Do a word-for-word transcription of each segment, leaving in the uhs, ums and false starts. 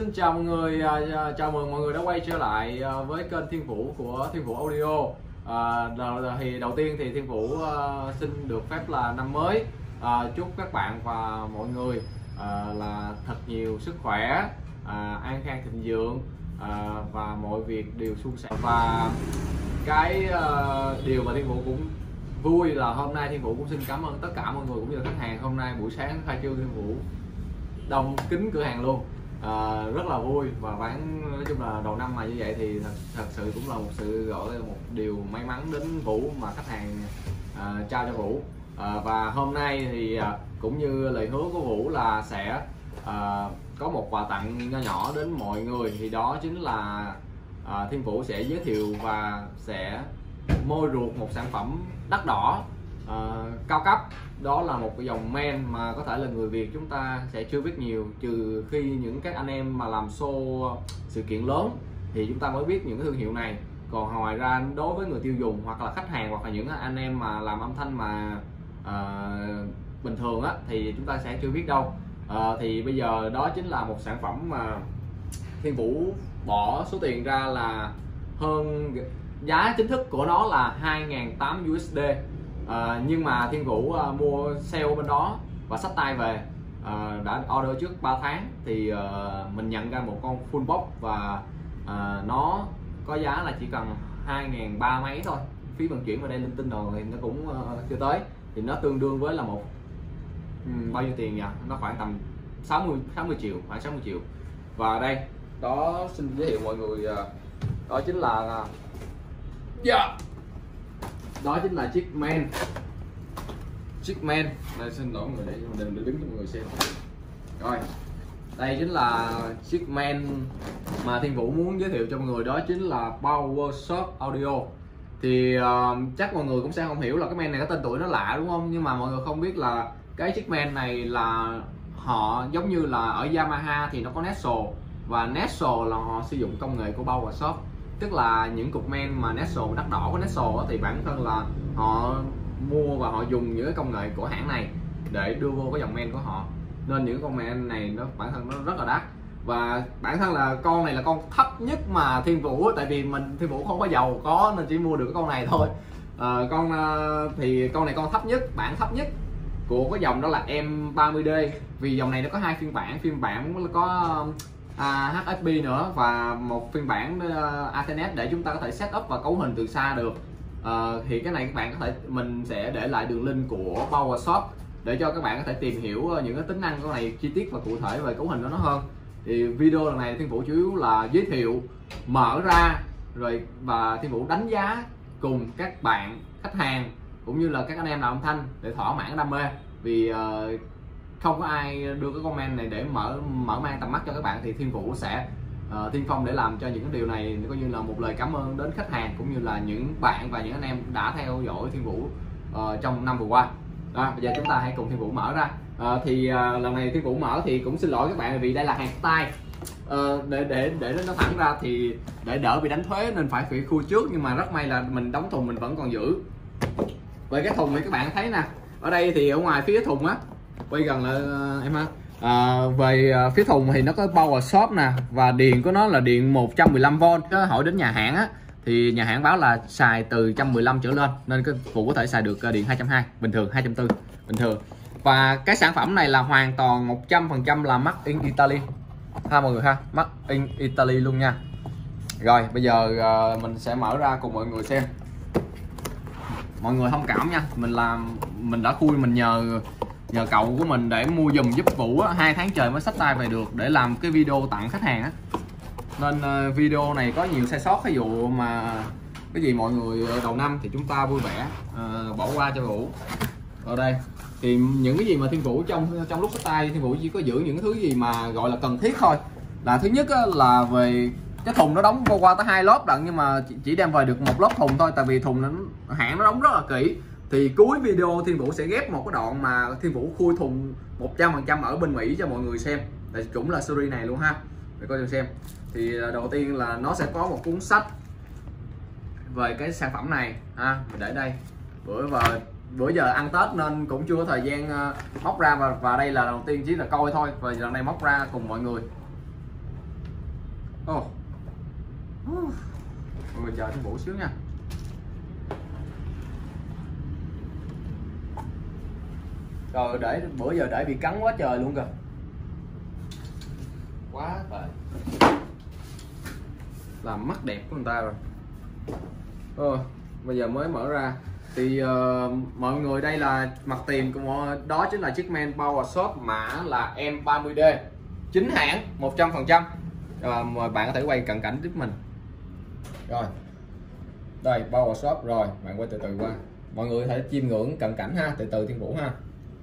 Xin chào mọi người, à, chào mừng mọi người đã quay trở lại à, với kênh Thiên Vũ của Thiên Vũ Audio. à, đầu, thì đầu tiên thì Thiên Vũ à, xin được phép là năm mới à, chúc các bạn và mọi người à, là thật nhiều sức khỏe, à, an khang thịnh vượng, à, và mọi việc đều suôn sẻ. Và cái à, điều mà Thiên Vũ cũng vui là hôm nay Thiên Vũ cũng xin cảm ơn tất cả mọi người cũng như là khách hàng. Hôm nay buổi sáng khai trương Thiên Vũ đông kín cửa hàng luôn. À, rất là vui và bán nói chung là đầu năm mà như vậy thì thật, thật sự cũng là một sự gọi là một điều may mắn đến Vũ mà khách hàng à, trao cho Vũ. À, và hôm nay thì à, cũng như lời hứa của Vũ là sẽ à, có một quà tặng nho nhỏ đến mọi người, thì đó chính là à, Thiên Vũ sẽ giới thiệu và sẽ môi ruột một sản phẩm đắt đỏ, à, cao cấp. Đó là một cái dòng men mà có thể là người Việt chúng ta sẽ chưa biết nhiều, trừ khi những các anh em mà làm show sự kiện lớn thì chúng ta mới biết những cái thương hiệu này. Còn ngoài ra đối với người tiêu dùng hoặc là khách hàng hoặc là những anh em mà làm âm thanh mà à, bình thường á thì chúng ta sẽ chưa biết đâu. À, thì bây giờ đó chính là một sản phẩm mà Thiên Vũ bỏ số tiền ra là hơn, giá chính thức của nó là hai nghìn tám trăm USD. À, nhưng mà Thiên Vũ à, mua sale bên đó và xách tay về, à, đã order trước ba tháng thì à, mình nhận ra một con full box và à, nó có giá là chỉ cần hai nghìn ba mấy thôi, phí vận chuyển vào đây linh tinh rồi thì nó cũng à, chưa tới, thì nó tương đương với là một um, bao nhiêu tiền nhỉ, nó khoảng tầm sáu mươi triệu, khoảng sáu mươi triệu. Và đây đó, xin giới thiệu mọi người, à, đó chính là yeah. Đó chính là chiếc men chiếc men đây, xin lỗi người để mình đứng cho mọi người xem. Rồi đây chính là chiếc men mà Thiên Vũ muốn giới thiệu cho mọi người, đó chính là PowerShot Audio. Thì uh, chắc mọi người cũng sẽ không hiểu là cái men này có tên tuổi nó lạ đúng không, nhưng mà mọi người không biết là cái chiếc men này là họ giống như là ở Yamaha thì nó có Nessel, và Nessel là họ sử dụng công nghệ của PowerShot. Tức là những cục men mà Nessel đắt đỏ của Nessel thì bản thân là họ mua và họ dùng những cái công nghệ của hãng này để đưa vô cái dòng men của họ, nên những con men này nó bản thân nó rất là đắt. Và bản thân là con này là con thấp nhất mà Thiên Vũ, tại vì mình Thiên Vũ không có giàu có nên chỉ mua được cái con này thôi. À, con thì con này con thấp nhất, bản thấp nhất của cái dòng đó là M ba mươi D, vì dòng này nó có hai phiên bản, phiên bản có À, hát ép pê nữa và một phiên bản uh, Ethernet để chúng ta có thể set up và cấu hình từ xa được. Uh, thì cái này các bạn có thể, mình sẽ để lại đường link của PowerShot để cho các bạn có thể tìm hiểu những cái tính năng của này chi tiết và cụ thể về cấu hình của nó hơn. Thì video lần này Thiên Vũ chủ yếu là giới thiệu, mở ra rồi và Thiên Vũ đánh giá cùng các bạn khách hàng cũng như là các anh em làm âm thanh để thỏa mãn đam mê, vì uh, không có ai đưa cái comment này để mở mở mang tầm mắt cho các bạn, thì Thiên Vũ sẽ uh, tiên phong để làm cho những cái điều này, coi như là một lời cảm ơn đến khách hàng cũng như là những bạn và những anh em đã theo dõi Thiên Vũ uh, trong năm vừa qua. Đó, bây giờ chúng ta hãy cùng Thiên Vũ mở ra. Uh, thì uh, lần này Thiên Vũ mở thì cũng xin lỗi các bạn vì đây là hàng tay, uh, để để để nó thẳng ra thì để đỡ bị đánh thuế nên phải phải khui trước, nhưng mà rất may là mình đóng thùng mình vẫn còn giữ. Về cái thùng thì các bạn thấy nè, ở đây thì ở ngoài phía thùng á, quay gần lại em ha. À, về phía thùng thì nó có PowerShot nè, và điện của nó là điện một trăm mười lăm vôn. Có hỏi đến nhà hãng á thì nhà hãng báo là xài từ một trăm mười lăm trở lên, nên cái Vũ có thể xài được điện hai trăm hai mươi, bình thường hai trăm bốn mươi bình thường. Và cái sản phẩm này là hoàn toàn một trăm phần trăm là made in Italy ha mọi người ha, made in Italy luôn nha. Rồi bây giờ mình sẽ mở ra cùng mọi người xem. Mọi người thông cảm nha, mình làm mình đã khui, mình nhờ nhờ cậu của mình để mua giùm giúp Vũ á, hai tháng trời mới xách tay về được để làm cái video tặng khách hàng á, nên uh, video này có nhiều sai sót. Ví dụ mà cái gì mọi người đầu năm thì chúng ta vui vẻ uh, bỏ qua cho Vũ. Ở đây thì những cái gì mà Thiên Vũ trong trong lúc xách tay, Thiên Vũ chỉ có giữ những thứ gì mà gọi là cần thiết thôi. Là thứ nhất á, là về cái thùng nó đóng qua tới hai lớp đặng, nhưng mà chỉ đem về được một lớp thùng thôi, tại vì thùng nó hãng nó đóng rất là kỹ. Thì cuối video Thiên Vũ sẽ ghép một cái đoạn mà Thiên Vũ khui thùng một trăm phần trăm ở bên Mỹ cho mọi người xem, tại cũng là series này luôn ha, để coi cho xem. Thì đầu tiên là nó sẽ có một cuốn sách về cái sản phẩm này ha, mình để đây. Bữa vào bữa giờ ăn Tết nên cũng chưa có thời gian uh, móc ra, và và đây là đầu tiên chỉ là coi thôi, và lần này móc ra cùng mọi người. Ồ, oh. Mọi người chờ Thiên Vũ xíu nha. Rồi để bữa giờ để bị cắn quá trời luôn kìa, quá tệ, làm mắt đẹp của người ta rồi. Ờ, bây giờ mới mở ra thì uh, mọi người, đây là mặt tiền của đó chính là chiếc men Power Shop, mã là M ba mươi D, chính hãng một trăm phần trăm. Rồi mời bạn có thể quay cận cảnh giúp mình. Rồi đây Power Shop, rồi bạn quay từ từ qua, mọi người có thể chiêm ngưỡng cận cảnh ha, từ từ Thiên Vũ ha.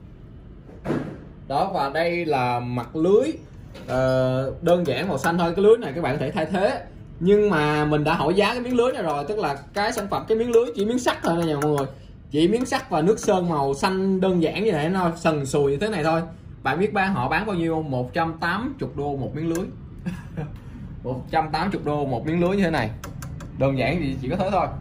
Đó, và đây là mặt lưới uh, đơn giản màu xanh thôi. Cái lưới này các bạn có thể thay thế, nhưng mà mình đã hỏi giá cái miếng lưới này rồi, tức là cái sản phẩm cái miếng lưới chỉ miếng sắt thôi nha mọi người, chỉ miếng sắt và nước sơn màu xanh đơn giản như thế, nó sần sùi như thế này thôi. Bạn biết bán họ bán bao nhiêu không? một trăm tám mươi đô một miếng lưới. một trăm tám mươi đô một miếng lưới như thế này, đơn giản thì chỉ có thế thôi.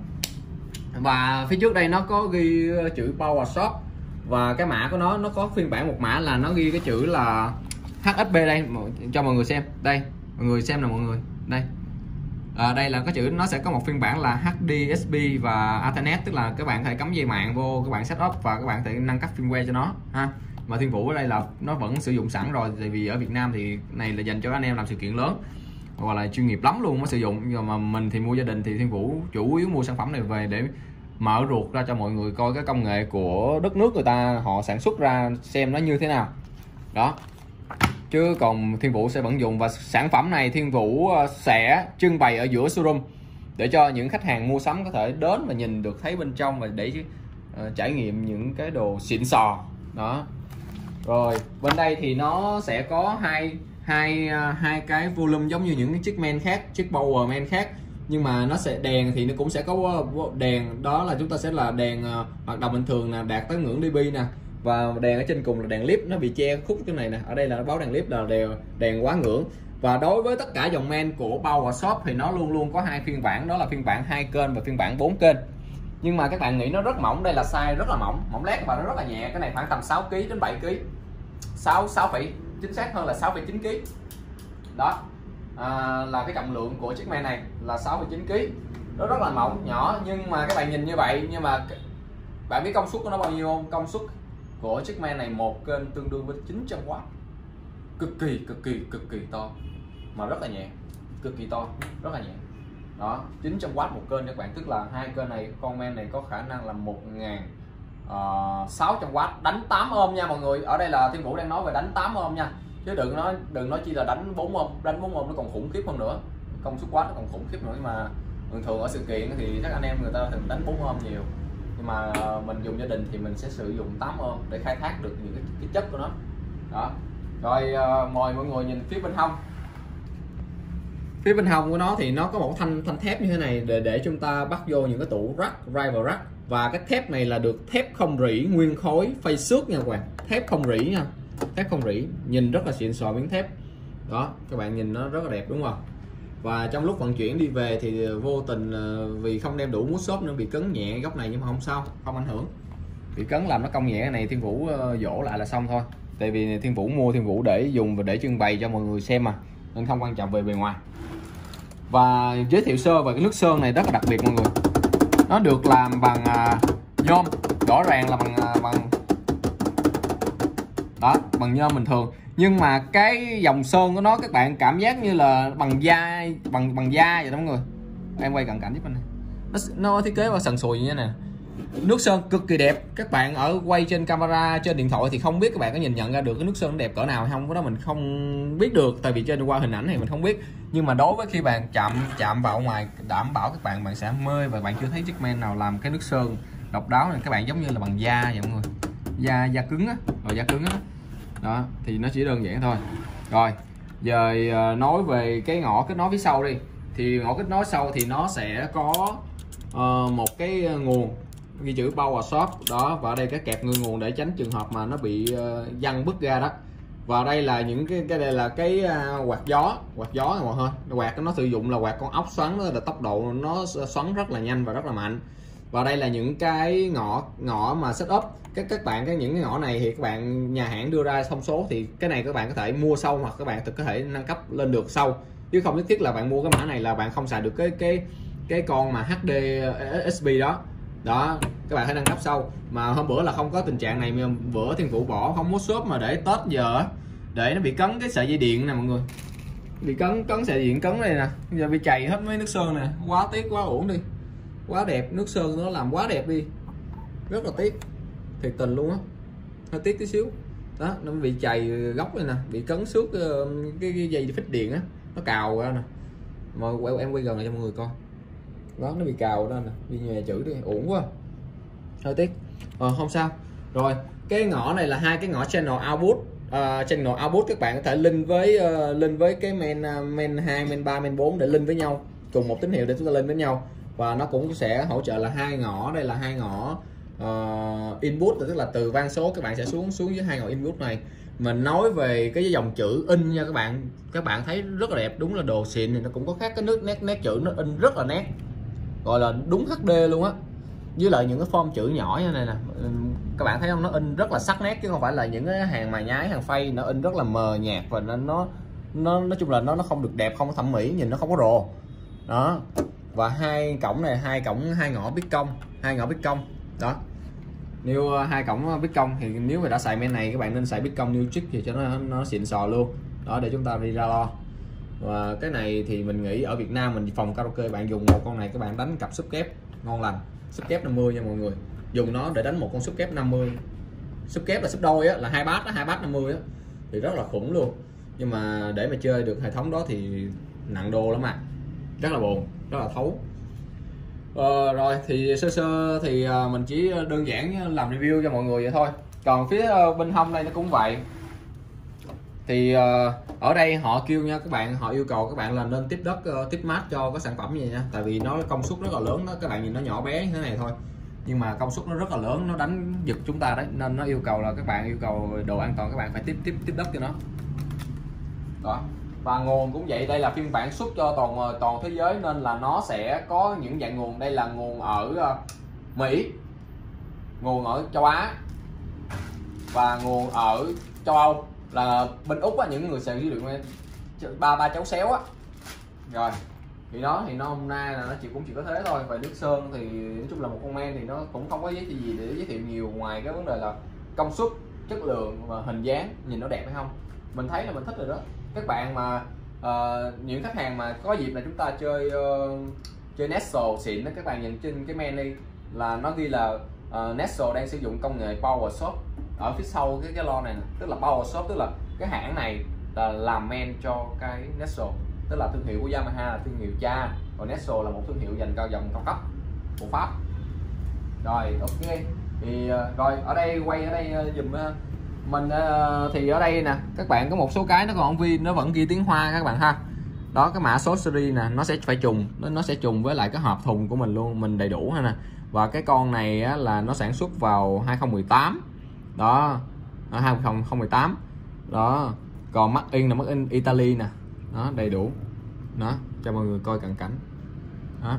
Và phía trước đây nó có ghi chữ Power Shop, và cái mã của nó nó có phiên bản một mã là nó ghi cái chữ là hát ét bê. Đây cho mọi người xem, đây mọi người xem nè mọi người, đây à, đây là cái chữ, nó sẽ có một phiên bản là hát đê ét pê và Ethernet, tức là các bạn có thể cắm dây mạng vô, các bạn setup và các bạn có thể nâng cấp firmware cho nó ha. Mà Thiên Vũ ở đây là nó vẫn sử dụng sẵn rồi, tại vì ở Việt Nam thì này là dành cho anh em làm sự kiện lớn hoặc là chuyên nghiệp lắm luôn mới sử dụng, nhưng mà mình thì mua gia đình thì Thiên Vũ chủ yếu mua sản phẩm này về để mở ruột ra cho mọi người coi cái công nghệ của đất nước người ta họ sản xuất ra xem nó như thế nào đó, chứ còn Thiên Vũ sẽ vẫn dùng. Và sản phẩm này Thiên Vũ sẽ trưng bày ở giữa showroom để cho những khách hàng mua sắm có thể đến và nhìn được thấy bên trong, và để uh, trải nghiệm những cái đồ xịn sò đó. Rồi bên đây thì nó sẽ có hai hai hai cái volume giống như những chiếc men khác, chiếc power men khác, nhưng mà nó sẽ đèn thì nó cũng sẽ có đèn, đó là chúng ta sẽ là đèn uh, hoạt động bình thường nè, đạt tới ngưỡng dB nè, và đèn ở trên cùng là đèn lip, nó bị che khúc cái này nè, ở đây là nó báo đèn lip là đèn, đèn quá ngưỡng. Và đối với tất cả dòng men của Power Shop thì nó luôn luôn có hai phiên bản, đó là phiên bản hai kênh và phiên bản bốn kênh. Nhưng mà các bạn nghĩ nó rất mỏng, đây là size rất là mỏng, mỏng lét và nó rất là nhẹ, cái này khoảng tầm sáu ki lô gam đến bảy ki lô gam, sáu sáu phẩy chính xác hơn là sáu phẩy chín ki lô gam đó. À, là cái trọng lượng của chiếc men này là sáu phẩy chín ki lô gam, nó rất là mỏng nhỏ, nhưng mà các bạn nhìn như vậy, nhưng mà bạn biết công suất của nó bao nhiêu không? Công suất của chiếc men này một kênh tương đương với chín trăm oát, cực kỳ cực kỳ cực kỳ to mà rất là nhẹ, cực kỳ to rất là nhẹ đó, chín trăm oát một kênh các bạn, tức là hai kênh này, con men này có khả năng là một nghìn sáu trăm oát, đánh tám ôm nha mọi người. Ở đây là Thiên Vũ đang nói về đánh tám ôm nha, chứ đừng nói đừng nói chi là đánh bốn ôm, đánh bốn ôm nó còn khủng khiếp hơn nữa, công suất quá nó còn khủng khiếp nữa. Nhưng mà thường thường ở sự kiện thì các anh em người ta thường đánh bốn ôm nhiều, nhưng mà mình dùng gia đình thì mình sẽ sử dụng tám ôm để khai thác được những cái, cái chất của nó đó. Rồi uh, mời mọi người nhìn phía bên hông. Phía bên hông của nó thì nó có một thanh thanh thép như thế này để để chúng ta bắt vô những cái tủ rack, rival rack, và cái thép này là được thép không rỉ nguyên khối phay xước nha các bạn, thép không rỉ nha, thép không rỉ, nhìn rất là xịn sò miếng thép đó, các bạn nhìn nó rất là đẹp đúng không? Và trong lúc vận chuyển đi về thì vô tình vì không đem đủ mút xốp nên bị cấn nhẹ góc này, nhưng mà không sao, không ảnh hưởng. Bị cấn làm nó cong nhẹ cái này Thiên Vũ dỗ lại là xong thôi, tại vì Thiên Vũ mua Thiên Vũ để dùng và để trưng bày cho mọi người xem mà, nên không quan trọng về bề ngoài. Và giới thiệu sơ về cái nước sơn này rất là đặc biệt mọi người, nó được làm bằng uh, nhôm, rõ ràng là bằng uh, bằng đó, bằng nhôm bình thường, nhưng mà cái dòng sơn của nó các bạn cảm giác như là bằng da, bằng bằng da vậy đó mọi người. Em quay cận cảnh giúp anh này, nó, nó thiết kế và sần sùi như thế này, nước sơn cực kỳ đẹp. Các bạn ở quay trên camera trên điện thoại thì không biết các bạn có nhìn nhận ra được cái nước sơn nó đẹp cỡ nào hay không, cái đó mình không biết được, tại vì trên qua hình ảnh thì mình không biết. Nhưng mà đối với khi bạn chạm chạm vào ngoài, đảm bảo các bạn bạn sẽ mê, và bạn chưa thấy chiếc men nào làm cái nước sơn độc đáo này, các bạn giống như là bằng da vậy mọi người, da da cứng á, rồi da cứng á đó, thì nó chỉ đơn giản thôi. Rồi giờ nói về cái ngõ kết nối phía sau đi, thì ngõ kết nối sau thì nó sẽ có uh, một cái nguồn ghi chữ Power Shop đó, và ở đây cái kẹp người nguồn để tránh trường hợp mà nó bị uh, văng bứt ra đó. Và đây là những cái cái đây là cái uh, quạt gió, quạt gió này mọi người, quạt nó sử dụng là quạt con ốc xoắn, đó là tốc độ nó xoắn rất là nhanh và rất là mạnh. Và đây là những cái ngõ ngõ mà setup, các các bạn cái những cái ngõ này thì các bạn nhà hãng đưa ra thông số, thì cái này các bạn có thể mua sau hoặc các bạn có thể nâng cấp lên được sau. chứ không nhất thiết là bạn mua cái mã này là bạn không xài được cái cái cái con mà hát đê ét pê đó. Đó, các bạn hãy đăng cấp sau. Mà hôm bữa là không có tình trạng này, mà bữa Thiên Vũ bỏ không có shop mà để Tết giờ để nó bị cấn cái sợi dây điện nè mọi người, bị cấn cấn sợi điện cấn này nè, giờ bị chày hết mấy nước sơn nè, quá tiếc quá uổng đi, quá đẹp, nước sơn nó làm quá đẹp đi, rất là tiếc, thiệt tình luôn á, hơi tiếc tí xíu. Đó, nó bị chày góc này nè, bị cấn xước cái, cái dây phích điện á, nó cào ra nè, mà em, em quay gần lại cho mọi người coi. Đó, nó bị cào đó nè, bị nhòe chữ đi, uổng quá, hơi tiếc. Ờ, không sao. Rồi cái ngõ này là hai cái ngõ channel output. Uh, channel output các bạn có thể link với uh, link với cái main uh, main hai, main ba, main bốn để link với nhau, cùng một tín hiệu để chúng ta link với nhau. Và nó cũng sẽ hỗ trợ là hai ngõ, đây là hai ngõ uh, input, tức là từ van số các bạn sẽ xuống xuống với hai ngõ input này. Mình nói về cái dòng chữ in nha các bạn, các bạn thấy rất là đẹp, đúng là đồ xịn, thì nó cũng có khác cái nước nét nét chữ, nó in rất là nét, gọi là đúng hát đê luôn á. Với lại những cái form chữ nhỏ như này nè, các bạn thấy không, nó in rất là sắc nét chứ không phải là những cái hàng mài nhái, hàng phay nó in rất là mờ nhạt, và nó nó nó nói chung là nó nó không được đẹp, không có thẩm mỹ, nhìn nó không có rồ. Đó, và hai cổng này, hai cổng hai ngõ biết công, hai ngõ biết công. Đó, nếu hai cổng biết công thì nếu mà đã xài men này các bạn nên xài biết công new trick thì cho nó nó xịn sò luôn. Đó, để chúng ta đi ra lo. Và cái này thì mình nghĩ ở Việt Nam mình phòng karaoke bạn dùng một con này các bạn đánh cặp súp kép ngon lành, súp kép năm mươi nha mọi người, dùng nó để đánh một con súp kép năm mươi, súp kép là súp đôi á, là hai bát đó, hai bát năm mươi á, thì rất là khủng luôn. Nhưng mà để mà chơi được hệ thống đó thì nặng đô lắm mà, rất là buồn, rất là thấu. Ờ, rồi thì sơ sơ thì mình chỉ đơn giản làm review cho mọi người vậy thôi. Còn phía bên hông đây nó cũng vậy. Thì uh, ở đây họ kêu nha các bạn, họ yêu cầu các bạn là nên tiếp đất, uh, tiếp mát cho cái sản phẩm này nha, tại vì nó công suất rất là lớn đó, các bạn nhìn nó nhỏ bé như thế này thôi nhưng mà công suất nó rất là lớn, nó đánh giật chúng ta đấy, nên nó yêu cầu là các bạn yêu cầu độ an toàn các bạn phải tiếp tiếp tiếp đất cho nó. Đó, và nguồn cũng vậy, đây là phiên bản xuất cho toàn toàn thế giới nên là nó sẽ có những dạng nguồn. Đây là nguồn ở uh, Mỹ, nguồn ở châu Á và nguồn ở châu Âu, là bên Úc á, những người sử dụng ba ba cháu xéo á. Rồi thì nó thì nó hôm nay là nó chỉ cũng chỉ có thế thôi. Và nước sơn thì nói chung là một con men thì nó cũng không có giới thiệu gì để giới thiệu nhiều, ngoài cái vấn đề là công suất, chất lượng và hình dáng nhìn nó đẹp hay không. Mình thấy là mình thích rồi đó. Các bạn mà uh, những khách hàng mà có dịp là chúng ta chơi uh, chơi Nestle xịn đó, các bạn nhìn trên cái men đi là nó ghi là uh, Nestle đang sử dụng công nghệ Power Soap ở phía sau cái cái lo này nè, tức là Power Soap, tức là cái hãng này là làm men cho cái Nestle, tức là thương hiệu của Yamaha là thương hiệu cha, còn Nestle là một thương hiệu dành cho dòng cao cấp của Pháp. Rồi ok, thì rồi ở đây quay ở đây dùm mình, thì ở đây nè các bạn có một số cái nó còn không ghi, nó vẫn ghi tiếng Hoa các bạn ha. Đó, cái mã số series nè nó sẽ phải trùng, nó, nó sẽ trùng với lại cái hộp thùng của mình luôn, mình đầy đủ ha nè. Và cái con này á, là nó sản xuất vào hai không một tám đó, ở hai không một tám đó. Còn made in là made in Italy nè, đó đầy đủ đó cho mọi người coi cận cảnh đó.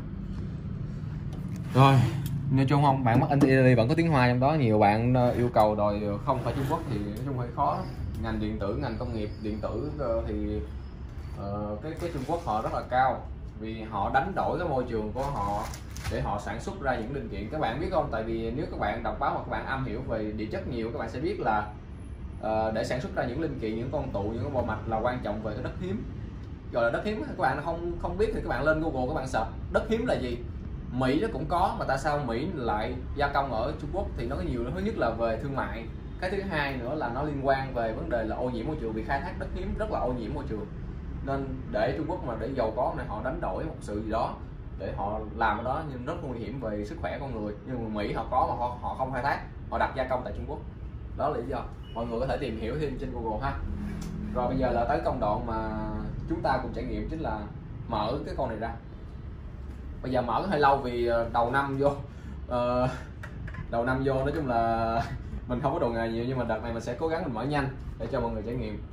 Rồi nói chung không, bạn made in Italy vẫn có tiếng Hoa trong đó. Nhiều bạn yêu cầu đòi không phải Trung Quốc thì nói chung hơi khó. Ngành điện tử, ngành công nghiệp điện tử thì uh, cái cái Trung Quốc họ rất là cao, vì họ đánh đổi cái môi trường của họ để họ sản xuất ra những linh kiện. Các bạn biết không, tại vì nếu các bạn đọc báo hoặc các bạn am hiểu về địa chất nhiều, các bạn sẽ biết là uh, để sản xuất ra những linh kiện, những con tụ, những cái bộ mạch là quan trọng về cái đất hiếm, gọi là đất hiếm. Các bạn không không biết thì các bạn lên Google các bạn search đất hiếm là gì. Mỹ nó cũng có, mà tại sao Mỹ lại gia công ở Trung Quốc thì nó có nhiều. Thứ nhất là về thương mại, cái thứ hai nữa là nó liên quan về vấn đề là ô nhiễm môi trường, vì khai thác đất hiếm rất là ô nhiễm môi trường. Nên để Trung Quốc mà để giàu có này, họ đánh đổi một sự gì đó để họ làm ở đó, nhưng rất nguy hiểm về sức khỏe con người. Nhưng mà Mỹ họ có mà họ, họ không khai thác, họ đặt gia công tại Trung Quốc. Đó là lý do, mọi người có thể tìm hiểu thêm trên Google ha. Rồi bây giờ là tới công đoạn mà chúng ta cùng trải nghiệm, chính là mở cái con này ra. Bây giờ mở hơi lâu vì đầu năm vô uh, đầu năm vô nói chung là mình không có đồ nghề nhiều, nhưng mà đợt này mình sẽ cố gắng mình mở nhanh để cho mọi người trải nghiệm.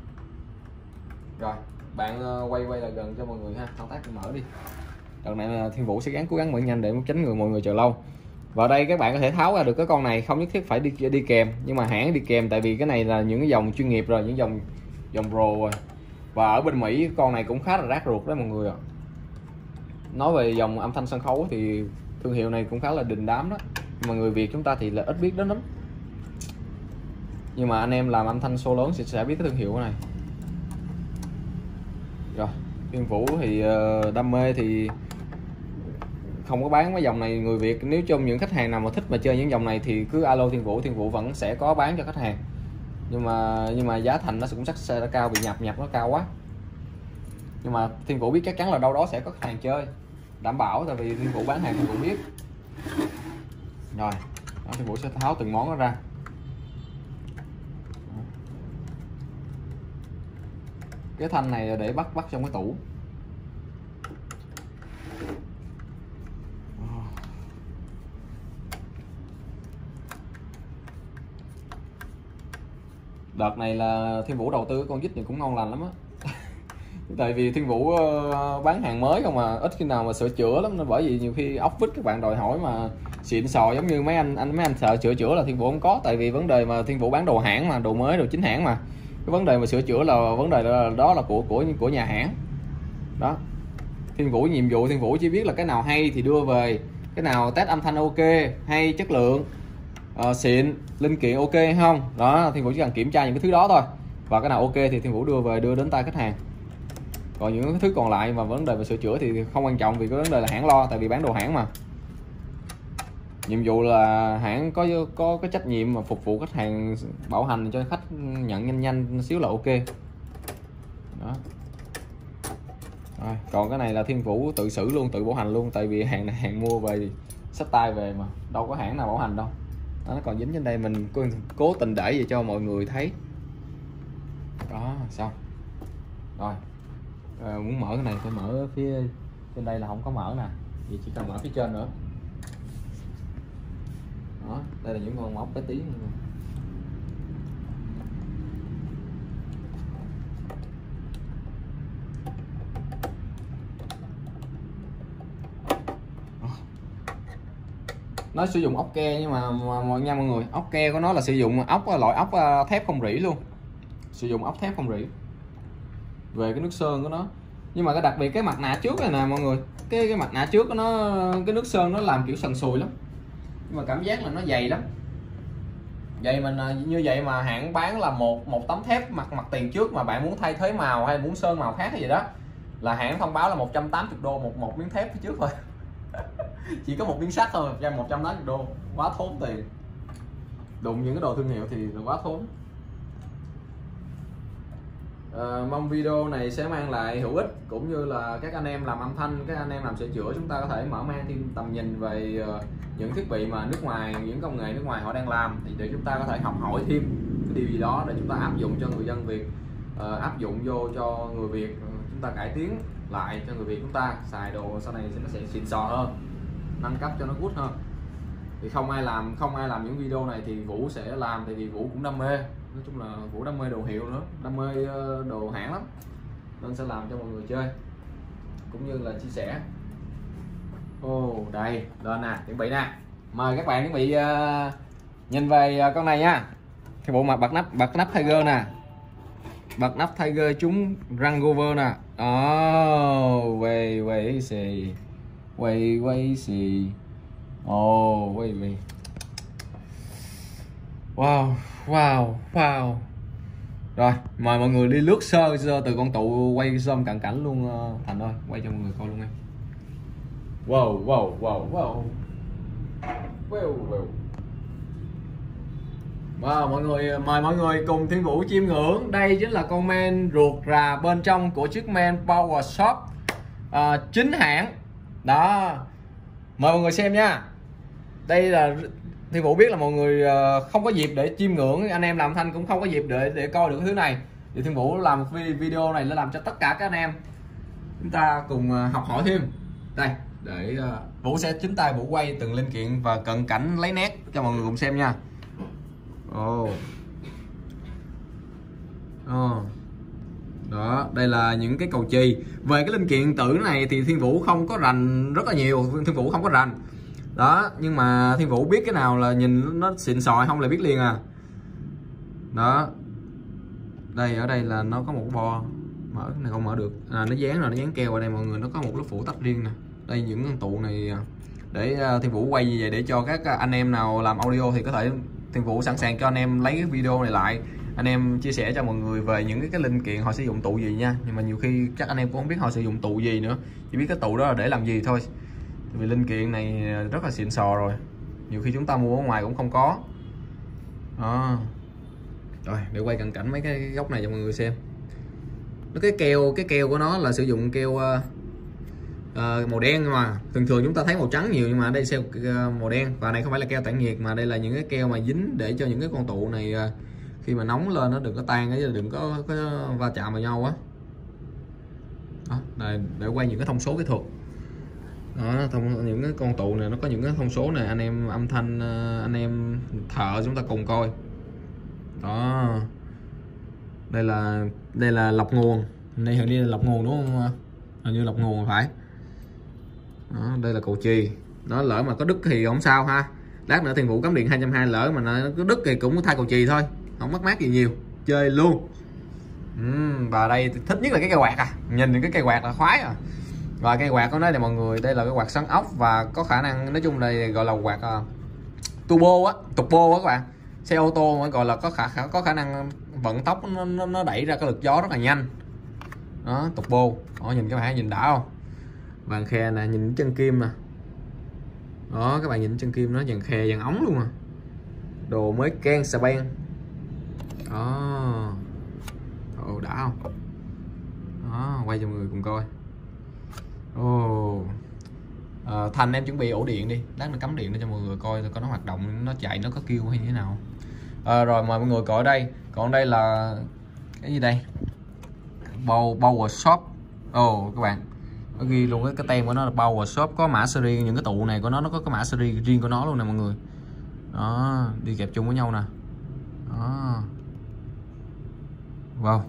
Rồi bạn uh, quay quay lại gần cho mọi người ha, thao tác thì mở đi. Đợt này Thiên Vũ sẽ gắng cố gắng mở nhanh để tránh người mọi người chờ lâu. Và đây các bạn có thể tháo ra được cái con này, không nhất thiết phải đi đi kèm, nhưng mà hãng đi kèm, tại vì cái này là những cái dòng chuyên nghiệp rồi, những dòng dòng pro rồi. Và ở bên Mỹ con này cũng khá là rát ruột đấy mọi người ạ. Nói về dòng âm thanh sân khấu thì thương hiệu này cũng khá là đình đám đó, mà người Việt chúng ta thì là ít biết đến lắm. Nhưng mà anh em làm âm thanh show lớn thì sẽ biết cái thương hiệu này. Rồi Thiên Vũ thì uh, đam mê thì không có bán mấy dòng này người Việt. Nếu trong những khách hàng nào mà thích mà chơi những dòng này thì cứ alo Thiên Vũ, Thiên Vũ vẫn sẽ có bán cho khách hàng. Nhưng mà nhưng mà giá thành nó cũng chắc sẽ cao, bị nhập nhập nó cao quá. Nhưng mà Thiên Vũ biết chắc chắn là đâu đó sẽ có khách hàng chơi, đảm bảo, tại vì Thiên Vũ bán hàng Thiên Vũ biết. Rồi đó, Thiên Vũ sẽ tháo từng món đó ra. Cái thanh này để bắt bắt trong cái tủ. Đợt này là Thiên Vũ đầu tư con vít này cũng ngon lành lắm á. Tại vì Thiên Vũ bán hàng mới không mà ít khi nào mà sửa chữa lắm, nên bởi vì nhiều khi ốc vít các bạn đòi hỏi mà xịn sò giống như mấy anh anh mấy anh sợ sửa chữa là Thiên Vũ không có. Tại vì vấn đề mà Thiên Vũ bán đồ hãng mà, đồ mới, đồ chính hãng mà, cái vấn đề mà sửa chữa là vấn đề đó là, đó là của của của nhà hãng đó. Thiên Vũ nhiệm vụ Thiên Vũ chỉ biết là cái nào hay thì đưa về, cái nào test âm thanh ok, hay, chất lượng, uh, xịn, linh kiện ok hay không đó. Thiên Vũ chỉ cần kiểm tra những cái thứ đó thôi, và cái nào ok thì Thiên Vũ đưa về, đưa đến tay khách hàng. Còn những cái thứ còn lại mà vấn đề về sửa chữa thì không quan trọng, vì cái vấn đề là hãng lo, tại vì bán đồ hãng mà. Nhiệm vụ là hãng có có cái trách nhiệm mà phục vụ khách hàng, bảo hành cho khách nhận nhanh nhanh xíu là ok đó. Rồi, còn cái này là Thiên Vũ tự xử luôn, tự bảo hành luôn, tại vì hàng này hàng mua về xách tay về mà đâu có hãng nào bảo hành đâu đó. Nó còn dính trên đây, mình cố tình để vậy cho mọi người thấy đó. Xong rồi. À, muốn mở cái này phải mở phía trên đây là không có mở nè, thì chỉ cần mở phía trên nữa đó. Đây là những con móc bé tí. Nó sử dụng ốc ke, nhưng mà, mà, mà nha mọi người, ốc ke của nó là sử dụng ốc loại ốc thép không rỉ luôn, sử dụng ốc thép không rỉ về cái nước sơn của nó. Nhưng mà cái đặc biệt cái mặt nạ trước này nè mọi người, cái cái mặt nạ trước của nó, cái nước sơn nó làm kiểu sần sùi lắm, nhưng mà cảm giác là nó dày lắm. Vậy mình như vậy mà hãng bán là một một tấm thép mặt mặt tiền trước, mà bạn muốn thay thế màu hay muốn sơn màu khác hay gì đó là hãng thông báo là một trăm tám mươi đô một một miếng thép phía trước thôi. Chỉ có một miếng sắt thôi, một trăm tám mươi đô, quá thốn tiền. Đụng những cái đồ thương hiệu thì là quá thốn. À, mong video này sẽ mang lại hữu ích, cũng như là các anh em làm âm thanh, các anh em làm sửa chữa, chúng ta có thể mở mang thêm tầm nhìn về uh, những thiết bị mà nước ngoài, những công nghệ nước ngoài họ đang làm, thì để chúng ta có thể học hỏi thêm cái điều gì đó để chúng ta áp dụng cho người dân Việt, uh, áp dụng vô cho người Việt, uh, chúng ta cải tiến lại cho người Việt chúng ta xài đồ sau này sẽ nó sẽ xịn sò hơn, nâng cấp cho nó good hơn. Thì không ai làm không ai làm những video này thì Vũ sẽ làm, tại vì Vũ cũng đam mê. Nói chung là Vũ đam mê đồ hiệu nữa, đam mê đồ hãng lắm, nên sẽ làm cho mọi người chơi cũng như là chia sẻ. Ồ oh, đây lên nè, chuẩn bị nè, mời các bạn chuẩn bị uh, nhìn về uh, con này nha. Cái bộ mặt bật nắp bật nắp Tiger nè, bật nắp Tiger trúng Range Rover nè. Oh, quay quay xì quay quay xì. Ồ, quay quay. Wow, wow, wow. Rồi, mời mọi người đi lướt sơ sơ từ con tụ quay zoom cận cảnh luôn uh, Thành ơi, quay cho mọi người coi luôn em. Wow, wow, wow, wow. Wow, wow. Wow, mọi người mời mọi người cùng Thiên Vũ chiêm ngưỡng. Đây chính là con men ruột rà bên trong của chiếc men Power Shop uh, chính hãng. Đó. Mời mọi người xem nha. Đây là Thiên Vũ biết là mọi người không có dịp để chiêm ngưỡng, anh em làm thanh cũng không có dịp để để coi được cái thứ này, thì Thiên Vũ làm một video này để làm cho tất cả các anh em chúng ta cùng học hỏi thêm. Đây để Vũ sẽ chính tay Vũ quay từng linh kiện và cận cảnh lấy nét cho mọi người cùng xem nha. Ồ. Oh. Oh. Đó, đây là những cái cầu chì. Về cái linh kiện tử này thì Thiên Vũ không có rành rất là nhiều, Thiên Vũ không có rành đó, nhưng mà Thiên Vũ biết cái nào là nhìn nó xịn sò không là biết liền à. Đó, đây ở đây là nó có một bo mở cái này không mở được à, nó dán rồi, nó dán keo ở đây mọi người, nó có một lớp phủ tách riêng nè. Đây những con tụ này để Thiên Vũ quay như vậy để cho các anh em nào làm audio thì có thể Thiên Vũ sẵn sàng cho anh em lấy cái video này lại, anh em chia sẻ cho mọi người về những cái, cái linh kiện họ sử dụng tụ gì nha. Nhưng mà nhiều khi chắc anh em cũng không biết họ sử dụng tụ gì nữa, chỉ biết cái tụ đó là để làm gì thôi, vì linh kiện này rất là xịn sò rồi, nhiều khi chúng ta mua ở ngoài cũng không có đó. Rồi để quay cận cảnh mấy cái góc này cho mọi người xem. Nó cái keo cái keo của nó là sử dụng keo uh, uh, màu đen, mà thường thường chúng ta thấy màu trắng nhiều, nhưng mà đây keo uh, màu đen, và này không phải là keo tản nhiệt mà đây là những cái keo mà dính để cho những cái con tụ này uh, khi mà nóng lên nó đừng có tan, cái đừng có, có va chạm vào nhau á. Đó, đây để quay những cái thông số kỹ thuật đó, thông những cái con tụ này nó có những cái thông số này, anh em âm thanh uh, anh em thợ chúng ta cùng coi đó. Đây là đây là lọc nguồn, đây hình như là lọc nguồn đúng không, hình như lọc nguồn phải đó. Đây là cầu chì, nó lỡ mà có đứt thì không sao ha, lát nữa Thiên Vũ cắm điện hai trăm hai mươi lỡ mà nó có đứt thì cũng thay cầu chì thôi, không mất mát gì nhiều, chơi luôn. uhm, và đây thích nhất là cái cây quạt à, nhìn những cái cây quạt là khoái à. Và cây quạt của nó này mọi người, đây là cái quạt xoắn ốc và có khả năng, nói chung đây gọi là quạt uh, turbo á, turbo á các bạn, xe ô tô gọi là có khả, khả có khả năng vận tốc nó, nó, nó đẩy ra cái lực gió rất là nhanh đó, turbo đó, nhìn các bạn nhìn đã không, vàng khe nè, nhìn chân kim nè đó, các bạn nhìn chân kim nó vàng khe vàng ống luôn à, đồ mới can xà beng đó, ồ đã không đó, quay cho mọi người cùng coi. Ồ à, Thành em chuẩn bị ổ điện đi, lát nó cắm điện để cho mọi người coi coi nó hoạt động, nó chạy nó có kêu hay như thế nào. À, rồi mời mọi người coi ở đây, còn đây là cái gì đây, Power Power Shop. Ồ oh, các bạn nó ghi luôn cái, cái tem của nó là Power Shop, có mã series, những cái tụ này của nó nó có cái mã series riêng của nó luôn nè mọi người đó, đi kẹp chung với nhau nè đó. Wow.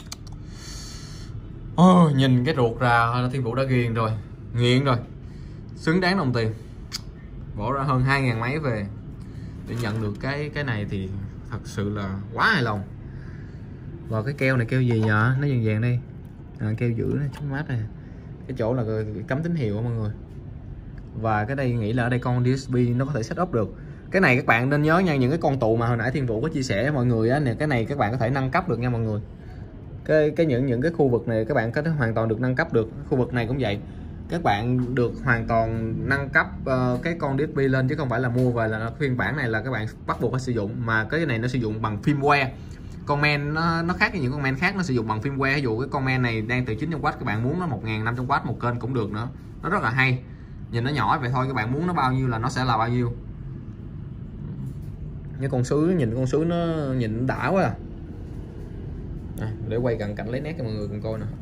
Oh, nhìn cái ruột ra Thiên Vũ đã ghiền rồi, nghiện rồi, xứng đáng đồng tiền, bỏ ra hơn hai ngàn mấy về để nhận được cái cái này thì thật sự là quá hài lòng. Và cái keo này keo gì nhở, nó vàng vàng đây à, keo giữ nó chống mát này, cái chỗ là cắm tín hiệu mọi người. Và cái đây nghĩ là ở đây con đê ét pê nó có thể set up được. Cái này các bạn nên nhớ nha, những cái con tụ mà hồi nãy Thiên Vũ có chia sẻ với mọi người á, nè cái này các bạn có thể nâng cấp được nha mọi người. Cái cái những những cái khu vực này các bạn có thể hoàn toàn được nâng cấp được, khu vực này cũng vậy, các bạn được hoàn toàn nâng cấp uh, cái con đê ét pê lên, chứ không phải là mua về là phiên bản này là các bạn bắt buộc phải sử dụng, mà cái này nó sử dụng bằng firmware. Comment nó, nó khác với những comment khác, nó sử dụng bằng firmware. Ví dụ cái comment này đang từ chín trăm oát, các bạn muốn nó một nghìn năm trăm oát một kênh cũng được nữa, nó rất là hay. Nhìn nó nhỏ vậy thôi, các bạn muốn nó bao nhiêu là nó sẽ là bao nhiêu. Cái con sứ, nhìn con sứ nó nhìn đã quá à. À, để quay cận cảnh lấy nét cho mọi người cùng coi nè.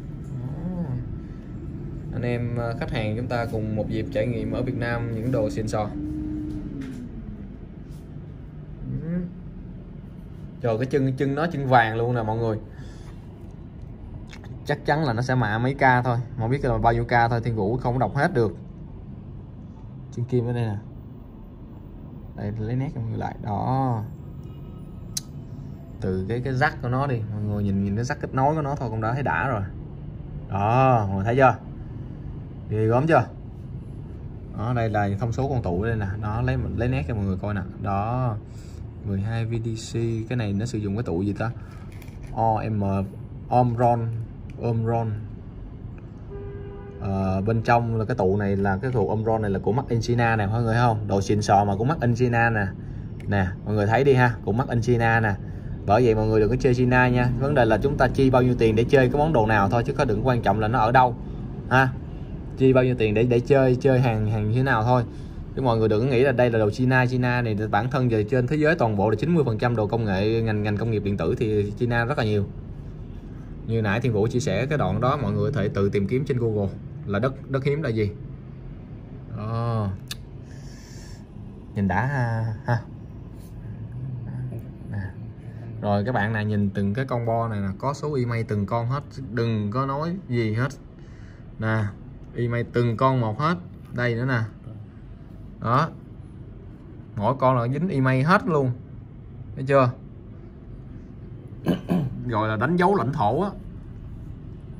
Anh em khách hàng chúng ta cùng một dịp trải nghiệm ở Việt Nam những đồ xịn sò. Trời, cái chân chân nó chân vàng luôn nè mọi người, chắc chắn là nó sẽ mạ mấy ca thôi, mà biết là bao nhiêu ca thôi Thiên Vũ không đọc hết được. Chân kim ở đây nè, đây lấy nét cho mọi người lại đó, từ cái cái rắc của nó đi mọi người, nhìn nhìn cái rắc kết nối của nó thôi cũng đã thấy đã rồi đó, mọi người thấy chưa, ghê gớm chưa đó. Đây là thông số con tụ đây nè đó, lấy lấy nét cho mọi người coi nè đó, mười hai vê đê xê. Cái này nó sử dụng cái tụ gì ta, o em Omron Omron à, bên trong là cái tụ này là cái tụ Omron này là của Made in China nè mọi người, không đồ xịn sò mà của Made in China nè nè mọi người thấy đi ha, của Made in China nè. Bởi vậy mọi người đừng có chơi China nha, vấn đề là chúng ta chi bao nhiêu tiền để chơi cái món đồ nào thôi, chứ có đừng quan trọng là nó ở đâu ha, chi bao nhiêu tiền để để chơi chơi hàng hàng như thế nào thôi. Chứ mọi người đừng nghĩ là đây là đồ China. China này bản thân về trên thế giới toàn bộ là chín mươi phần trăm đồ công nghệ ngành ngành công nghiệp điện tử thì China rất là nhiều. Như nãy Thiên Vũ chia sẻ cái đoạn đó, mọi người có thể tự tìm kiếm trên Google là đất đất hiếm là gì đó. Nhìn đã ha, ha. Rồi các bạn này nhìn từng cái combo này là có số email từng con hết, đừng có nói gì hết nè, email từng con một hết. Đây nữa nè đó, mỗi con là dính email hết luôn, thấy chưa, gọi là đánh dấu lãnh thổ á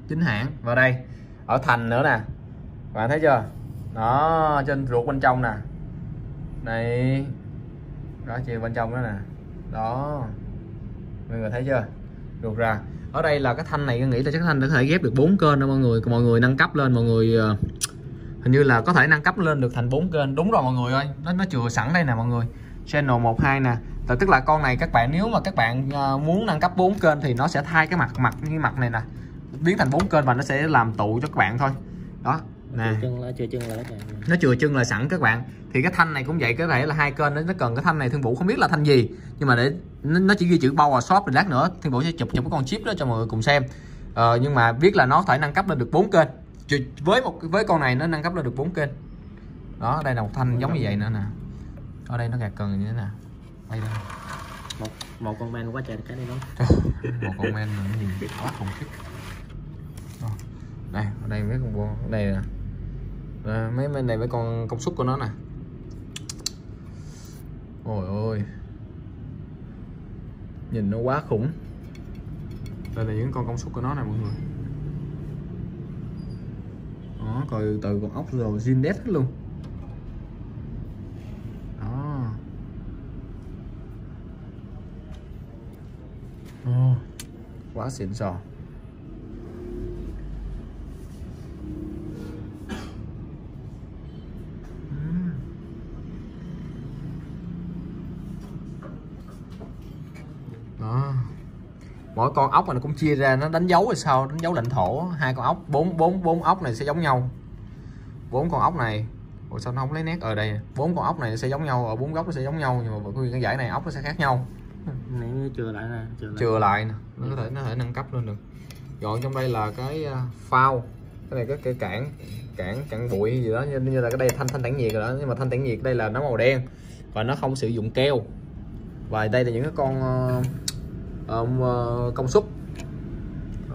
chính hãng. Vào đây ở thành nữa nè, các bạn thấy chưa đó, trên ruột bên trong nè, này đó, chị bên trong đó nè, đó mọi người thấy chưa, ruột ra. Ở đây là cái thanh này nghĩ là chắc thanh có thể ghép được bốn kênh đó mọi người. Mọi người nâng cấp lên, mọi người hình như là có thể nâng cấp lên được thành bốn kênh. Đúng rồi mọi người ơi, nó nó chừa sẵn đây nè mọi người, channel một hai nè. Tức là con này các bạn nếu mà các bạn muốn nâng cấp bốn kênh thì nó sẽ thay cái mặt mặt cái mặt này nè, biến thành bốn kênh và nó sẽ làm tụ cho các bạn thôi. Đó nè, nó chừa chân là sẵn các bạn. Thì cái thanh này cũng vậy, cái thể là hai kênh đó, nó cần cái thanh này Thiên Vũ không biết là thanh gì, nhưng mà để nó chỉ ghi chữ Power Shop thì lát nữa Thiên Vũ sẽ chụp chụp cái con chip đó cho mọi người cùng xem. Ờ, nhưng mà biết là nó thể nâng cấp lên được bốn kênh. Với một với con này nó nâng cấp lên được bốn kênh. Đó, đây là một thanh giống như vậy nữa nè. Ở đây nó gạt cần như thế nào. Đây đây. Một một con men quá trời cái này đó. Một con men là cái gì quá khủng khiếp. Đây, ở đây mấy con ở đây nè. À, mấy bên này mấy con công suất của nó nè. Ôi ôi, nhìn nó quá khủng. Đây là những con công suất của nó nè mọi người. Đó, coi từ con ốc rồi zin đét hết luôn. Đó. Oh, quá xịn sò. Đó. Mỗi con ốc này nó cũng chia ra, nó đánh dấu rồi sao, đánh dấu lãnh thổ. Hai con ốc, bốn bốn bốn ốc này sẽ giống nhau. Bốn con óc này, ủa sao nó không lấy nét ở đây? Bốn con ốc này sẽ giống nhau, ở bốn góc nó sẽ giống nhau, nhưng mà nguyên cái dãy này ốc nó sẽ khác nhau. Này chừa lại nè, chừa lại, chừa lại nè, nó có thể nó thể nâng cấp lên được. Dọn trong đây là cái phao, cái này cái cái cản cản cản bụi gì đó, như, như là cái đây thanh thanh tản nhiệt rồi đó, nhưng mà thanh tản nhiệt đây là nó màu đen và nó không sử dụng keo. Và đây là những cái con uh, uh, công suất. Đó.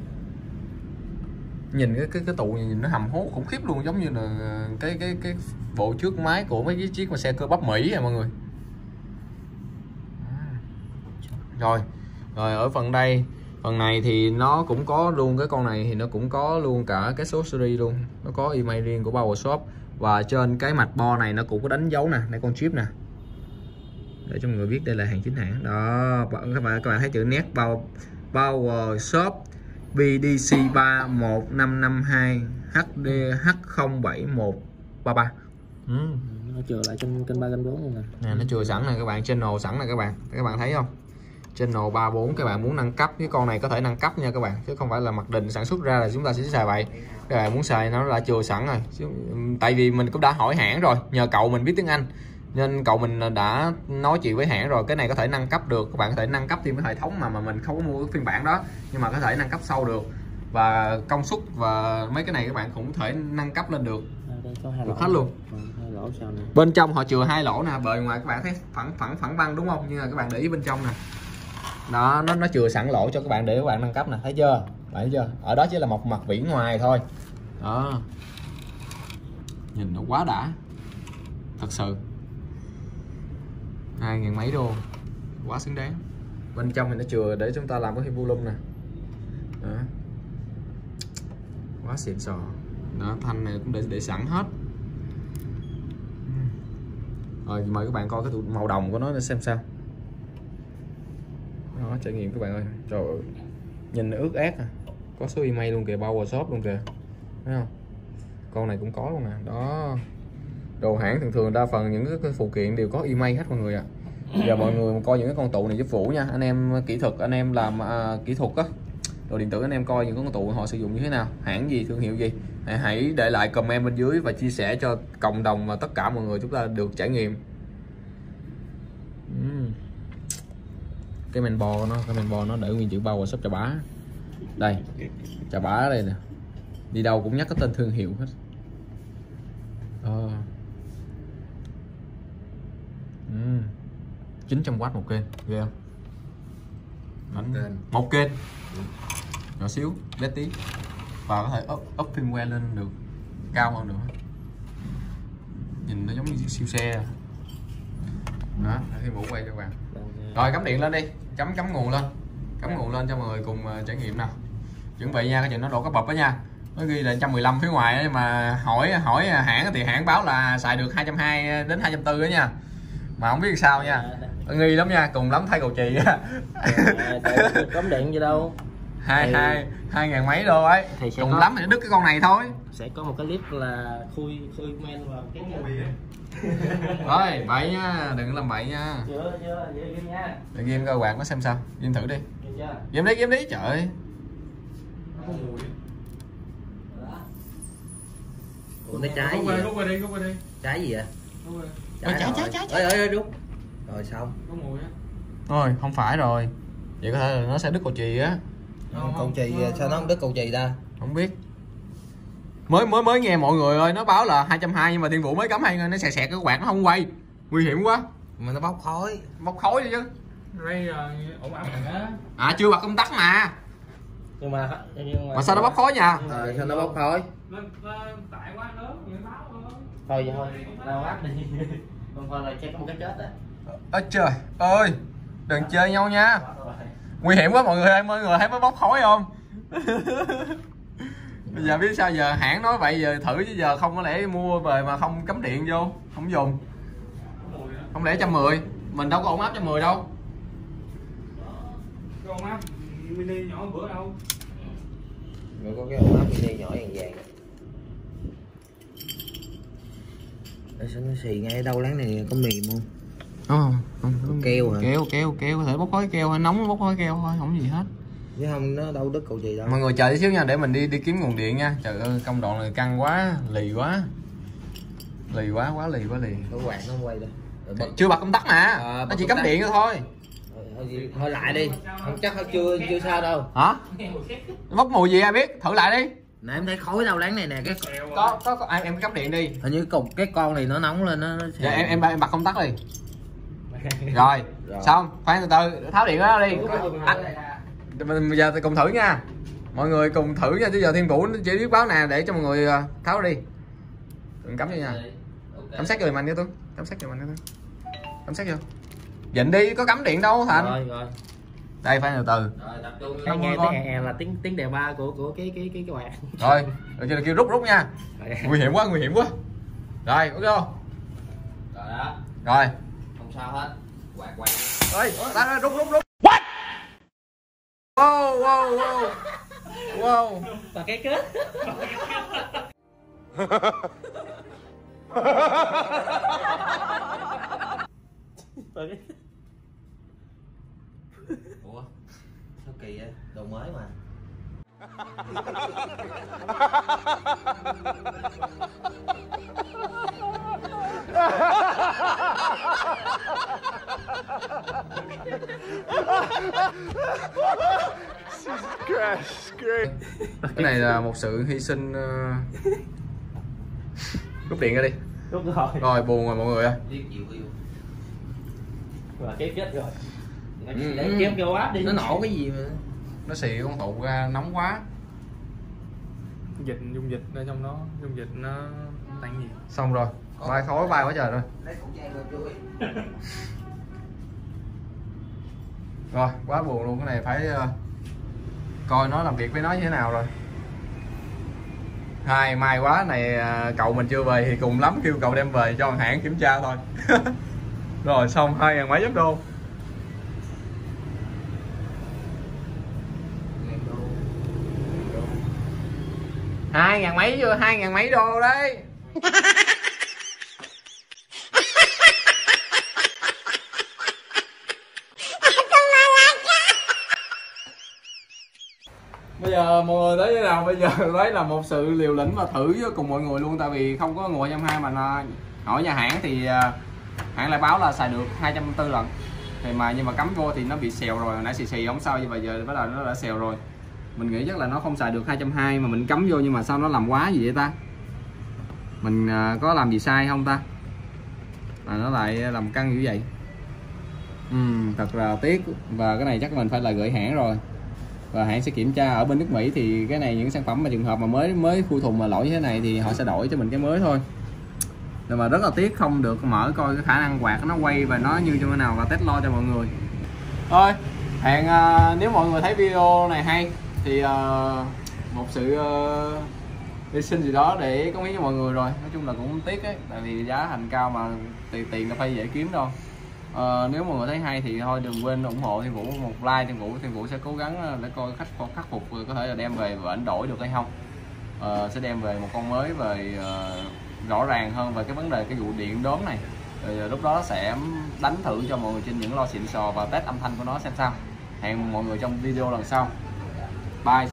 Nhìn cái cái cái tụ nhìn nó hầm hố khủng khiếp luôn, giống như là cái cái cái bộ trước máy của mấy cái chiếc mà xe cơ bắp Mỹ à mọi người. Rồi, rồi ở phần đây, phần này thì nó cũng có luôn cái con này thì nó cũng có luôn cả cái số series luôn, nó có email riêng của Power Shop. Và trên cái mạch bo này nó cũng có đánh dấu nè, đây con chip nè, để cho mọi người biết đây là hàng chính hãng. Đó, các bạn các bạn thấy chữ nét Power, Power Shop B D C ba một năm năm hai H D H không bảy một ba ba. Ừ. Nó chừa lại trên kênh ba kênh bốn luôn nè. Nè, nó chừa sẵn này các bạn, channel sẵn này các bạn. Các bạn thấy không? Channel ba bốn, các bạn muốn nâng cấp cái con này có thể nâng cấp nha các bạn, chứ không phải là mặc định sản xuất ra là chúng ta sẽ xài vậy. Các bạn muốn xài nó đã chừa sẵn rồi. Tại vì mình cũng đã hỏi hãng rồi, nhờ cậu mình biết tiếng Anh nên cậu mình đã nói chuyện với hãng rồi, cái này có thể nâng cấp được. Các bạn có thể nâng cấp thêm cái hệ thống mà mà mình không có mua cái phiên bản đó, nhưng mà có thể nâng cấp sau được. Và công suất và mấy cái này các bạn cũng có thể nâng cấp lên được. Đây có hai được lỗ hết luôn. Ừ, hai lỗ sau này. Bên trong họ chừa hai lỗ nè, bề ngoài các bạn thấy phẳng phẳng phẳng băng đúng không, nhưng mà các bạn để ý bên trong nè, đó nó nó chừa sẵn lỗ cho các bạn để các bạn nâng cấp nè, thấy chưa, thấy chưa, ở đó chỉ là một mặt vỉ ngoài thôi. Đó, nhìn nó quá đã thật sự, hai ngàn mấy đô quá xứng đáng. Bên trong thì nó chừa để chúng ta làm cái volume nè. Đó, quá xịn sò. Đó, thanh này cũng để để sẵn hết. Rồi mời các bạn coi cái màu đồng của nó để xem sao. Đó, trải nghiệm các bạn ơi, trời ơi, nhìn nó ướt át à. Có số email luôn kìa, Power Shop luôn kìa, thấy không? Con này cũng có luôn nè. Đó, đồ hãng thường thường đa phần những cái phụ kiện đều có email hết mọi người ạ. À. Giờ mọi người coi những cái con tụ này giúp Vũ nha, anh em kỹ thuật, anh em làm à, kỹ thuật á, đồ điện tử, anh em coi những con tụ họ sử dụng như thế nào, hãng gì, thương hiệu gì, hãy để lại comment bên dưới và chia sẻ cho cộng đồng và tất cả mọi người chúng ta được trải nghiệm. uhm. Cái men bo nó, cái men bo nó để nguyên chữ Power Shop Chà Bá. Đây, Chà Bá đây nè, đi đâu cũng nhắc cái tên thương hiệu hết. Ờ. uhm. chín trăm oát một kênh, ghê không? Một kênh, một kênh. Nhỏ xíu, bé tí, và có thể up, up firmware lên được cao hơn nữa. Nhìn nó giống như siêu xe. Đó, khi mũ quay cho các bạn. Rồi cắm điện lên đi, cắm cắm nguồn lên, cắm nguồn lên cho mọi người cùng uh, trải nghiệm nào. chuẩn bị nha, cái chuyện nó đổ có bập đó nha. Nó ghi là một trăm mười lăm phía ngoài ấy, mà hỏi hỏi hãng thì hãng báo là xài được hai trăm hai mươi đến hai trăm tư đó nha. Mà không biết sao nha. Nghi lắm nha, cùng lắm thay cầu chì á. Cắm điện gì đâu. Hai hai hai ngàn mấy đô ấy. Cùng có... lắm thì đứt cái con này thôi. Sẽ có một cái clip là khui khui men vào cái thôi bậy nha, đừng làm bậy nha. Chưa chưa, ghim nha. Để ghim coi quạt nó xem sao, ghim thử đi. Ghim đi, ghim đi, trời ơi. Ủa cái trái gì? Rút qua đi, rút qua đi. Trái gì vậy? Trái trái trái trái. Ơi ơi rút. Rồi xong. Có mùi á. Thôi, không phải rồi. Vậy có thể là nó sẽ đứt cầu chì á. Cầu chì sao nó không đứt cầu chì ta? Không biết. Mới mới mới nghe mọi người ơi, nó báo là hai trăm hai mươi nhưng mà Thiên Vũ mới cắm hay nó xẹt xẹt cái quạt nó không quay. Nguy hiểm quá. Mà nó bốc khói. Bốc khói đi chứ. Đây ổn áp rồi đó. À chưa bật công tắc mà. Nhưng mà nhưng mà, mà sao nó bốc khói nha? Ờ sao nó bốc khói? Nó, nó tải quá lớn người báo thôi. Thôi thôi, lao áp đi. Không thôi là chắc có một cái chết á. Ơ trời ơi, đừng chơi nhau nha. Nguy hiểm quá mọi người ơi, mọi người thấy mới bốc khói không? Bây giờ biết sao giờ, hãng nói vậy giờ thử chứ giờ không có lẽ mua về mà không cắm điện vô, không dùng. Không lẽ một trăm mười, mình đâu có ổn áp một trăm mười đâu. Cái ổn áp mini nhỏ bữa đâu. Rồi có cái ổn áp mini nhỏ vàng vàng. Để sao nó xì ngay đâu láng này có mềm không? Không, không, không. Keo hả? Keo, keo, keo có thể bốc khói keo hay nóng bốc khói keo thôi, không gì hết. Chứ không nó đâu đứt cầu chì đâu. Mọi người chờ tí xíu nha, để mình đi đi kiếm nguồn điện nha. Trời ơi, công đoạn này căng quá, lì quá. Lì quá, quá lì, quá lì. Cái quạt nó không quay đâu. Bật... Chưa bật công tắc mà. À, nó chỉ cắm điện thôi. Thôi, thôi lại đi. Không chắc chưa chưa sao đâu. Hả? Bốc mùi gì ai biết, thử lại đi. Nè em thấy khói đâu láng này nè, cái có có, có em em cắm điện đi. Hình như cục cái con này nó nóng lên nó. Dạ em em em bật công tắc đi. Rồi, rồi. Xong, khoan từ từ tháo điện đó đi. À, mình bây giờ cùng thử nha. Mọi người cùng thử nha, chứ giờ Thiên Vũ chỉ biết báo nè để cho mọi người tháo đi. Đừng cắm vô nha. Cắm sát vô mạnh cho tôi. Cắm sát vô mạnh cho tôi. Cắm sát vô. Dịnh đi, có cắm điện đâu Thành. Rồi rồi. Đây phải từ từ. Rồi tập trung nghe, nghe tiếng hè là tiếng tiếng đề ba của của cái cái cái cái quạt. Rồi, rồi kêu, kêu rút rút nha. Nguy hiểm quá, nguy hiểm quá. Rồi, ok không? Rồi đó. Rồi. Không sao hết. Quạt quạt. Rồi, ra rút rút rút. What? Wow, wow, wow. Wow. Và cái kết. Ủa? Sao kỳ vậy? Đồ mới mà. Cái này là một sự hy sinh. Uh... Rút điện ra đi. Rút rồi. Rồi buồn rồi mọi người ơi. Và cái kết rồi. Ừ, để kéo kêu áp đi. Nó nổ cái gì mà. Nó xì con tụ ra nóng quá. Dịch dung dịch ở trong đó, dung dịch nó tăng gì. Xong rồi. Bay khói bay quá trời rồi. Rồi, quá buồn luôn, cái này phải uh, coi nó làm việc với nó như thế nào rồi. Hai may quá này uh, cậu mình chưa về thì cùng lắm kêu cậu đem về cho hãng kiểm tra thôi. Rồi xong hai ngàn mấy giấc đô. Hai ngàn mấy chưa, hai ngàn mấy đô đấy. Bây giờ mọi người thấy thế nào? Bây giờ đấy là một sự liều lĩnh và thử với cùng mọi người luôn, tại vì không có nguồn hai trăm hai mươi mà hỏi nhà hãng thì hãng lại báo là xài được hai trăm tư lần. Thì mà nhưng mà cắm vô thì nó bị xèo rồi, hồi nãy xì xì không sao, nhưng mà giờ bắt đầu nó đã xèo rồi. Mình nghĩ chắc là nó không xài được hai trăm hai mươi mà mình cắm vô, nhưng mà sao nó làm quá gì vậy ta? Mình có làm gì sai không ta? Mà nó lại làm căng như vậy. Ừ, thật là tiếc. Và cái này chắc mình phải là gửi hãng rồi. Và hãng sẽ kiểm tra ở bên nước Mỹ thì cái này những sản phẩm mà trường hợp mà mới mới khui thùng mà lỗi như thế này thì họ sẽ đổi cho mình cái mới thôi. Nhưng mà rất là tiếc không được mở coi cái khả năng quạt nó quay và nó như thế nào và test lo cho mọi người. Thôi, hẹn uh, nếu mọi người thấy video này hay thì uh, một sự uh, hy sinh gì đó để cống hiến cho mọi người rồi. Nói chung là cũng tiếc ấy, tại vì giá thành cao mà tiền tiền đâu phải dễ kiếm đâu. Uh, nếu mọi người thấy hay thì thôi đừng quên ủng hộ Thiên Vũ một like. Thiên Vũ Thiên Vũ sẽ cố gắng để coi khách có khắc phục có thể là đem về và ảnh đổi được hay không. Uh, sẽ đem về một con mới về uh, rõ ràng hơn về cái vấn đề cái vụ điện đóm này. Rồi lúc đó sẽ đánh thử cho mọi người trên những lo xịn sò và test âm thanh của nó xem sao. Hẹn mọi người trong video lần sau. Bye.